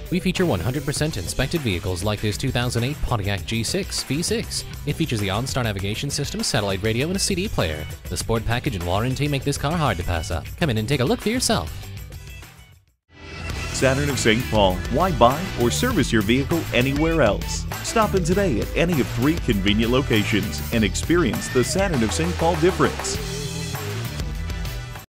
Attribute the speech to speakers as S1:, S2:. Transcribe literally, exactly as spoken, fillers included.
S1: We feature one hundred percent inspected vehicles like this two thousand eight Pontiac G six V six. It features the OnStar navigation system, satellite radio, and a C D player. The sport package and warranty make this car hard to pass up. Come in and take a look for yourself.
S2: Saturn of Saint Paul. Why buy or service your vehicle anywhere else? Stop in today at any of three convenient locations and experience the Saturn of Saint Paul difference.